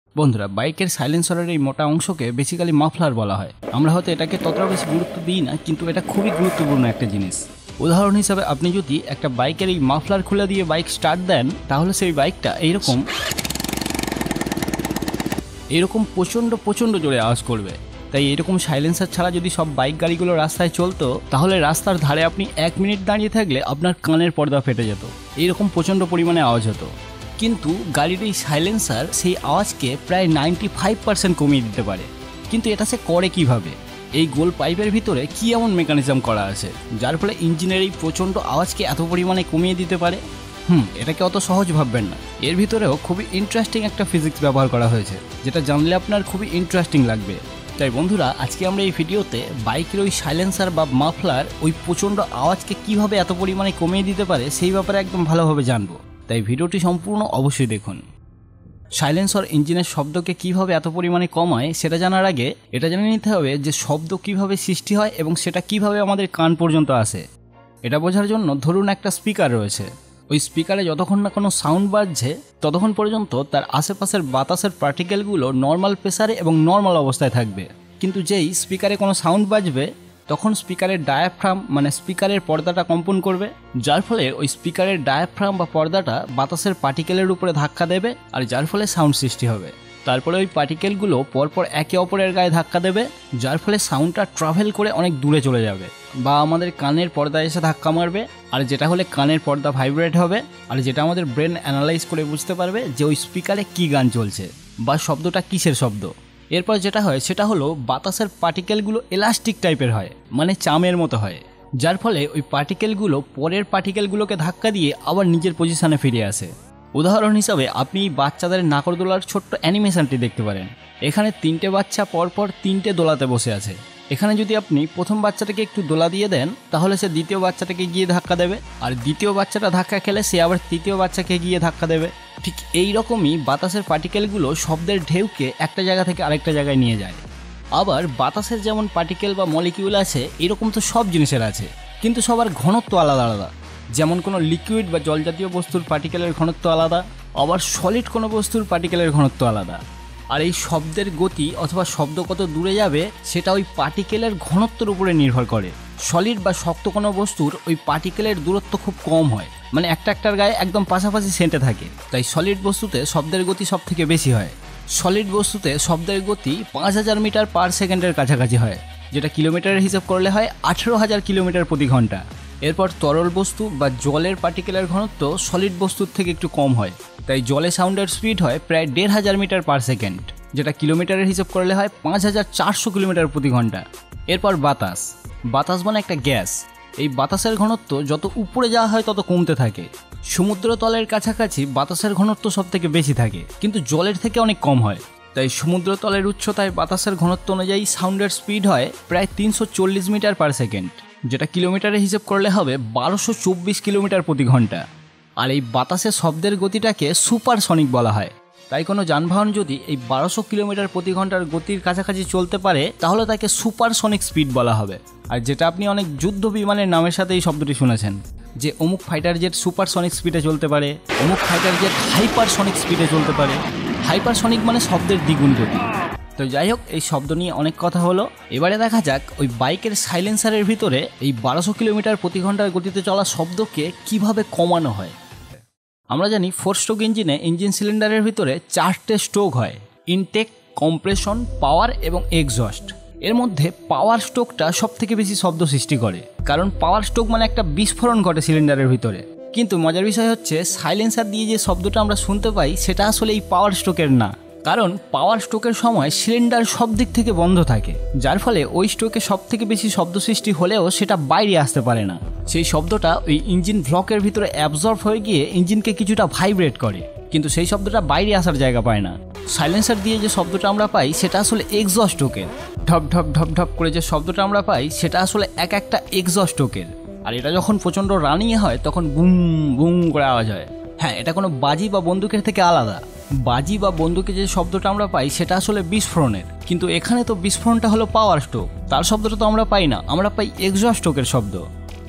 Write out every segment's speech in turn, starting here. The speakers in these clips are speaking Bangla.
বন্ধুরা, বাইকের সাইলেন্সারের এই মোটা অংশকে বেসিক্যালি মাফলার বলা হয়। আমরা হয়তো এটাকে ততটা বেশি গুরুত্ব দিই না, কিন্তু এটা খুবই গুরুত্বপূর্ণ একটা জিনিস। উদাহরণ হিসাবে আপনি যদি একটা বাইকের এই মাফলার খুলে দিয়ে বাইক স্টার্ট দেন, তাহলে সেই বাইকটা এইরকম প্রচণ্ড জোরে আওয়াজ করবে। তাই এরকম সাইলেন্সার ছাড়া যদি সব বাইক গাড়িগুলো রাস্তায় চলতো, তাহলে রাস্তার ধারে আপনি 1 মিনিট দাঁড়িয়ে থাকলে আপনার কানের পর্দা ফেটে যেত, এইরকম প্রচণ্ড পরিমাণে আওয়াজ হতো। কিন্তু গাড়ির এই সাইলেন্সার সেই আওয়াজকে প্রায় 95% কমিয়ে দিতে পারে। কিন্তু এটা সে করে কিভাবে? এই গোল পাইপের ভিতরে কি এমন মেকানিজম করা আছে যার ফলে ইঞ্জিনের এই প্রচণ্ড আওয়াজকে এত পরিমাণে কমিয়ে দিতে পারে? এটাকে অত সহজ ভাববেন না। এর ভিতরেও খুবই ইন্টারেস্টিং একটা ফিজিক্স ব্যবহার করা হয়েছে, যেটা জানলে আপনার খুবই ইন্টারেস্টিং লাগবে। তাই বন্ধুরা, আজকে আমরা এই ভিডিওতে বাইকের ওই সাইলেন্সার বা মাফলার ওই প্রচণ্ড আওয়াজকে কিভাবে এত পরিমাণে কমিয়ে দিতে পারে সেই ব্যাপারে একদম ভালোভাবে জানবো। তাই ভিডিওটি সম্পূর্ণ অবশ্যই দেখুন। সাইলেন্সার ইঞ্জিনের শব্দকে কিভাবে এত পরিমাণে কমায় সেটা জানার আগে এটা জেনে নিতে হবে যে শব্দ কিভাবে সৃষ্টি হয় এবং সেটা কিভাবে আমাদের কান পর্যন্ত আসে। এটা বোঝার জন্য ধরুন একটা স্পিকার রয়েছে। ওই স্পিকারে যতক্ষণ না কোনো সাউন্ড বাজছে ততক্ষণ পর্যন্ত তার আশেপাশের বাতাসের পার্টিকেলগুলো নর্মাল প্রেসারে এবং নর্মাল অবস্থায় থাকবে। কিন্তু যেই স্পিকারে কোনো সাউন্ড বাজবে তখন স্পিকারের ডায়াফ্রাম মানে স্পিকারের পর্দাটা কম্পন করবে, যার ফলে ওই স্পিকারের ডায়াফ্রাম বা পর্দাটা বাতাসের পার্টিকেলের উপরে ধাক্কা দেবে, আর যার ফলে সাউন্ড সৃষ্টি হবে। তারপরে ওই পার্টিকেলগুলো পরপর একে অপরের গায়ে ধাক্কা দেবে, যার ফলে সাউন্ডটা ট্রাভেল করে অনেক দূরে চলে যাবে বা আমাদের কানের পর্দায় এসে ধাক্কা মারবে, আর যেটা হলে কানের পর্দা ভাইব্রেট হবে, আর যেটা আমাদের ব্রেন অ্যানালাইজ করে বুঝতে পারবে যে ওই স্পিকারে কী গান চলছে বা শব্দটা কিসের শব্দ। এরপর যেটা হয় সেটা হলো বাতাসের পার্টিকেলগুলো এলাস্টিক টাইপের হয়, মানে চামের মতো হয়, যার ফলে ওই পার্টিকেলগুলো পরের পার্টিকেলগুলোকে ধাক্কা দিয়ে আবার নিজের পজিশনে ফিরে আসে। উদাহরণ হিসাবে আপনি বাচ্চাদের নাগরদোলার ছোট্ট অ্যানিমেশনটি দেখতে পারেন। এখানে 3টে বাচ্চা পরপর 3টে দোলাতে বসে আছে। এখানে যদি আপনি প্রথম বাচ্চাটাকে একটু দোলা দিয়ে দেন, তাহলে সে দ্বিতীয় বাচ্চাটাকে গিয়ে ধাক্কা দেবে, আর দ্বিতীয় বাচ্চাটা ধাক্কা খেলে সে আবার তৃতীয় বাচ্চাকে গিয়ে ধাক্কা দেবে। ঠিক এই রকমই বাতাসের পার্টিকেলগুলো শব্দের ঢেউকে একটা জায়গা থেকে আরেকটা জায়গায় নিয়ে যায়। আবার বাতাসের যেমন পার্টিকেল বা মলিকিউল আছে, এরকম তো সব জিনিসের আছে, কিন্তু সবার ঘনত্ব আলাদা আলাদা। যেমন কোনো লিকুইড বা জল জাতীয় বস্তুর পার্টিকেলের ঘনত্ব আলাদা, আবার সলিড কোনো বস্তুর পার্টিকেলের ঘনত্ব আলাদা। আর এই শব্দের গতি অথবা শব্দ কত দূরে যাবে সেটা ওই পার্টিকেলের ঘনত্বের উপরে নির্ভর করে। সলিড বা শক্ত কোনো বস্তুর ওই পার্টিকেলের দূরত্ব খুব কম হয়, মানে একটার গায়ে একদম পাশাপাশি সেন্টে থাকে। তাই সলিড বস্তুতে শব্দের গতি সব থেকে বেশি হয়। সলিড বস্তুতে শব্দের গতি 5000 মিটার পার সেকেন্ডের কাছাকাছি হয়, যেটা কিলোমিটারের হিসাব করলে হয় 18,000 কিলোমিটার প্রতি ঘন্টা। এরপর তরল বস্তু বা জলের পার্টিকেলের ঘনত্ব সলিড বস্তুর থেকে একটু কম হয়, তাই জলে সাউন্ডের স্পিড হয় প্রায় 1500 মিটার পার সেকেন্ড, যেটা কিলোমিটারের হিসাব করলে হয় 5400 কিলোমিটার প্রতি ঘন্টা। এরপর বাতাস মানে একটা গ্যাস। এই বাতাসের ঘনত্ব যত উপরে যাওয়া হয় তত কমতে থাকে। সমুদ্র তলের কাছাকাছি বাতাসের ঘনত্ব সব থেকে বেশি থাকে, কিন্তু জলের থেকে অনেক কম হয়। তাই সমুদ্র তলের উচ্চতায় বাতাসের ঘনত্ব অনুযায়ী সাউন্ডের স্পিড হয় প্রায় 340 মিটার পার সেকেন্ড, যেটা কিলোমিটারে হিসেব করলে হবে 1224 কিলোমিটার প্রতি ঘন্টা। আর এই বাতাসের শব্দের গতিটাকে সুপারসনিক বলা হয়। তাই কোনো যানবাহন যদি এই 1200 কিলোমিটার প্রতি ঘন্টার গতির কাছাকাছি চলতে পারে, তাহলে তাকে সুপারসনিক স্পিড বলা হবে। আর যেটা আপনি অনেক যুদ্ধ বিমানের নামের সাথে এই শব্দটি শুনেছেন, যে অমুক ফাইটার জেট সুপারসনিক স্পিডে চলতে পারে, অমুক ফাইটার জেট হাইপারসনিক স্পিডে চলতে পারে। হাইপারসনিক মানে শব্দের দ্বিগুণ গতি। তো যাই হোক, এই শব্দ নিয়ে অনেক কথা হলো। এবারে দেখা যাক ওই বাইকের সাইলেন্সারের ভিতরে এই 1200 কিলোমিটার প্রতি ঘন্টার গতিতে চলা শব্দকে কিভাবে কমানো হয়। আমরা জানি 4 স্ট্রোক ইঞ্জিনে ইঞ্জিন সিলিন্ডারের ভিতরে 4টে স্ট্রোক হয়: ইনটেক, কম্প্রেশন, পাওয়ার এবং এক্সস্ট। এর মধ্যে পাওয়ার স্ট্রোকটা সব থেকে বেশি শব্দ সৃষ্টি করে, কারণ পাওয়ার স্ট্রোক মানে একটা বিস্ফোরণ ঘটে সিলিন্ডারের ভিতরে। কিন্তু মজার বিষয় হচ্ছে, সাইলেন্সার দিয়ে যে শব্দটা আমরা শুনতে পাই সেটা আসলে এই পাওয়ার স্ট্রোকের না, কারণ পাওয়ার স্ট্রোকের সময় সিলিন্ডার সব দিক থেকে বন্ধ থাকে, যার ফলে ওই স্ট্রোকে সব থেকে বেশি শব্দ সৃষ্টি হলেও সেটা বাইরে আসতে পারে না। সেই শব্দটা ওই ইঞ্জিন ব্লকের ভিতরে অ্যাবজর্ব হয়ে গিয়ে ইঞ্জিনকে কিছুটা ভাইব্রেট করে, কিন্তু সেই শব্দটা বাইরে আসার জায়গা পায় না। সাইলেন্সার দিয়ে যে শব্দটা আমরা পাই সেটা আসলে এক্সস্ট স্ট্রোকের। ঢপ ঢপ ঢপ ঢপ করে যে শব্দটা আমরা পাই সেটা আসলে একটা এক্সস্ট স্ট্রোকের। আর এটা যখন প্রচণ্ড রানিংয়ে হয় তখন বুম বুম করে আওয়াজ হয়। হ্যাঁ, এটা কোনো বাজি বা বন্দুকের থেকে আলাদা। বাজি বা বন্দুকে যে শব্দটা আমরা পাই সেটা আসলে বিস্ফোরণের, কিন্তু এখানে তো বিস্ফোরণটা হলো পাওয়ার স্ট্রোক, তার শব্দটা তো আমরা পাই না, আমরা পাই এক্সস্ট স্ট্রোকের শব্দ।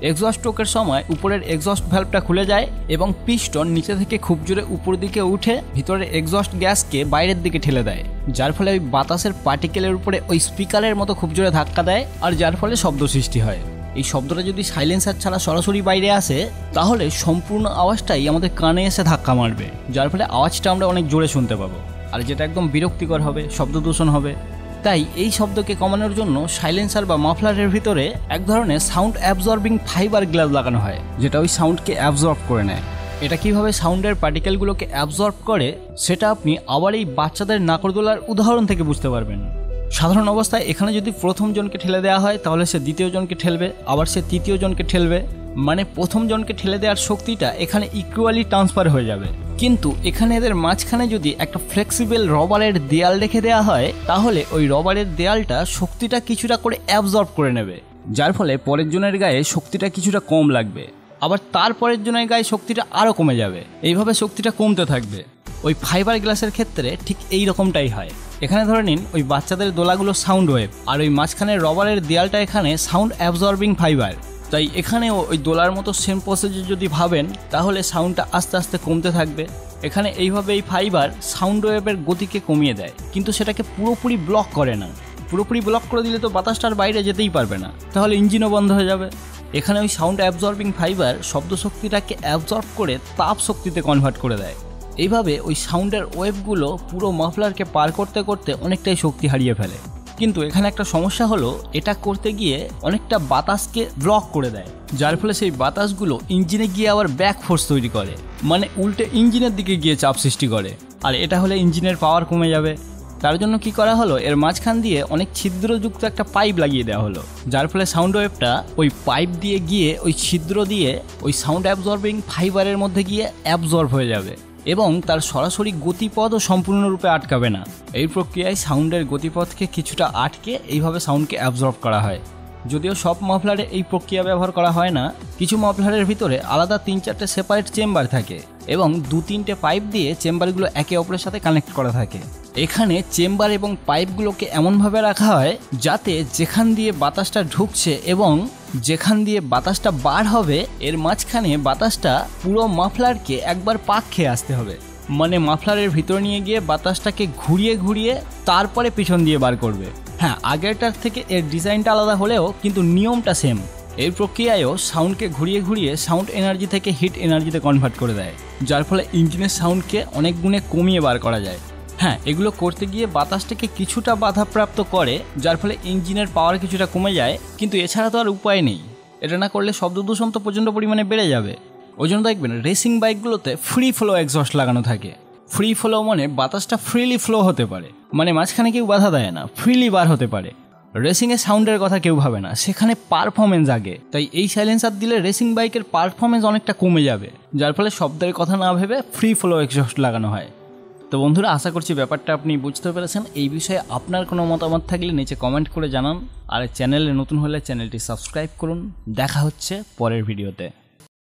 এক্সস্ট স্ট্রোকের সময় উপরের এক্সস্ট ভ্যালভটা খুলে যায় এবং পিস্টন নিচে থেকে খুব জোরে উপর দিকে উঠে ভিতরের এক্সস্ট গ্যাসকে বাইরের দিকে ঠেলে দেয়, যার ফলে ওই বাতাসের পার্টিকেলের উপরে ওই স্পিকারের মতো খুব জোরে ধাক্কা দেয় আর যার ফলে শব্দ সৃষ্টি হয়। এই শব্দটা যদি সাইলেন্সার ছাড়া সরাসরি বাইরে আসে তাহলে সম্পূর্ণ আওয়াজটাই আমাদের কানে এসে ধাক্কা মারবে, যার ফলে আওয়াজটা আমরা অনেক জোরে শুনতে পাবো আর যেটা একদম বিরক্তিকর হবে, শব্দ দূষণ হবে। তাই এই শব্দকে কমানোর জন্য সাইলেন্সার বা মাফলারের ভিতরে এক ধরনের সাউন্ড অ্যাবজর্বিং ফাইবার গ্লাস লাগানো হয়, যেটা ওই সাউন্ডকে অ্যাবজর্ব করে নেয়। এটা কিভাবে সাউন্ডের পার্টিকেলগুলোকে অ্যাবজর্ব করে সেটা আপনি আবার এই বাচ্চাদের নাকরদোলার উদাহরণ থেকে বুঝতে পারবেন। সাধারণ অবস্থায় এখানে যদি প্রথম জনকে ঠেলে দেওয়া হয় তাহলে সে দ্বিতীয় জনকে ঠেলবে, আবার সে তৃতীয় জনকে ঠেলবে, মানে প্রথম জনকে ঠেলে দেওয়ার শক্তিটা এখানে ইকুয়ালি ট্রান্সফার হয়ে যাবে। কিন্তু এখানে এদের মাঝখানে যদি একটা ফ্লেক্সিবল রবারের দেয়াল রেখে দেওয়া হয় তাহলে ওই রবারের দেয়ালটা শক্তিটা কিছুটা করে অ্যাবজর্ব করে নেবে, যার ফলে পরের জনের গায়ে শক্তিটা কিছুটা কম লাগবে, আবার তারপরের জনের গায়ে শক্তিটা আরও কমে যাবে, এইভাবে শক্তিটা কমতে থাকবে। ওই ফাইবার গ্লাসের ক্ষেত্রে ঠিক এই রকমটাই হয়। এখানে ধরে নিন ওই বাচ্চাদের দোলাগুলো সাউন্ড ওয়েভ আর ওই মাঝখানের রবারের দেয়ালটা এখানে সাউন্ড অ্যাবজর্বিং ফাইবার। তাই এখানেও ওই দোলার মতো সেম প্রসেসর যদি ভাবেন তাহলে সাউন্ডটা আস্তে আস্তে কমতে থাকবে। এখানে এইভাবে এই ফাইবার সাউন্ড ওয়েভের গতিকে কমিয়ে দেয়, কিন্তু সেটাকে পুরোপুরি ব্লক করে না। পুরোপুরি ব্লক করে দিলে তো বাতাসটার বাইরে যেতেই পারবে না, তাহলে ইঞ্জিনও বন্ধ হয়ে যাবে। এখানে ওই সাউন্ড অ্যাবজর্বিং ফাইবার শব্দ শক্তিটাকে অ্যাবজর্ব করে তাপ শক্তিতে কনভার্ট করে দেয়। এইভাবে ওই সাউন্ডের ওয়েভগুলো পুরো মাফলারকে পার করতে করতে অনেকটাই শক্তি হারিয়ে ফেলে। কিন্তু এখানে একটা সমস্যা হলো, এটা করতে গিয়ে অনেকটা বাতাসকে ব্লক করে দেয়, যার ফলে সেই বাতাসগুলো ইঞ্জিনে গিয়ে আবার ব্যাক ফোর্স তৈরি করে, মানে উল্টে ইঞ্জিনের দিকে গিয়ে চাপ সৃষ্টি করে। আর এটা হলে ইঞ্জিনের পাওয়ার কমে যাবে। তার জন্য কি করা হলো, এর মাঝখান দিয়ে অনেক ছিদ্রযুক্ত একটা পাইপ লাগিয়ে দেওয়া হলো, যার ফলে সাউন্ড ওয়েভটা ওই পাইপ দিয়ে গিয়ে ওই ছিদ্র দিয়ে ওই সাউন্ড অ্যাবজর্বিং ফাইবারের মধ্যে গিয়ে অ্যাবজর্ব হয়ে যাবে এবং তার সরাসরি গতিপথও সম্পূর্ণরূপে আটকাবে না। এই প্রক্রিয়ায় সাউন্ডের গতিপথকে কিছুটা আটকে এইভাবে সাউন্ডকে অ্যাবজর্ব করা হয়। যদিও সব মাফলারে এই প্রক্রিয়া ব্যবহার করা হয় না, কিছু মাফলারের ভিতরে আলাদা 3-4টে সেপারেট চেম্বার থাকে এবং 2-3টে পাইপ দিয়ে চেম্বারগুলো একে অপরের সাথে কানেক্ট করা থাকে। এখানে চেম্বার এবং পাইপগুলোকে এমনভাবে রাখা হয় যাতে যেখান দিয়ে বাতাসটা ঢুকছে এবং যেখান দিয়ে বাতাসটা বার হবে এর মাঝখানে বাতাসটা পুরো মাফলারকে একবার পাক খেয়ে আসতে হবে, মানে মাফলারের ভিতর নিয়ে গিয়ে বাতাসটাকে ঘুরিয়ে ঘুরিয়ে তারপরে পিছন দিয়ে বার করবে। হ্যাঁ, আগেরটার থেকে এর ডিজাইনটা আলাদা হলেও কিন্তু নিয়মটা সেম। এই প্রক্রিয়ায়ও সাউন্ডকে ঘুরিয়ে ঘুরিয়ে সাউন্ড এনার্জি থেকে হিট এনার্জিতে কনভার্ট করে দেয়, যার ফলে ইঞ্জিনের সাউন্ডকে অনেক গুণে কমিয়ে বার করা যায়। হ্যাঁ, এগুলো করতে গিয়ে বাতাসটাকে কিছুটা বাধাপ্রাপ্ত করে, যার ফলে ইঞ্জিনের পাওয়ার কিছুটা কমে যায়, কিন্তু এছাড়া তো আর উপায় নেই। এটা না করলে শব্দ দূষণ তো প্রচণ্ড পরিমাণে বেড়ে যাবে। ওই জন্য দেখবেন রেসিং বাইকগুলোতে ফ্রি ফ্লো এক্সস্ট লাগানো থাকে। ফ্রি ফ্লো মানে বাতাসটা ফ্রিলি ফ্লো হতে পারে, মানে মাঝখানে কেউ বাধা দেয় না, ফ্রিলি বার হতে পারে। রেসিংয়ে সাউন্ডের কথা কেউ ভাবে না, সেখানে পারফরমেন্স আগে। তাই এই সাইলেন্সার দিলে রেসিং বাইকের পারফরমেন্স অনেকটা কমে যাবে, যার ফলে শব্দের কথা না ভেবে ফ্রি ফ্লো এক্সস্ট লাগানো হয়। তো বন্ধুরা, আশা করছি ব্যাপারটা আপনি বুঝতে পেরেছেন। এই বিষয়ে আপনার কোনো মতামত থাকলে নিচে কমেন্ট করে জানান, আর চ্যানেলে নতুন হলে চ্যানেলটি সাবস্ক্রাইব করুন। দেখা হচ্ছে পরের ভিডিওতে।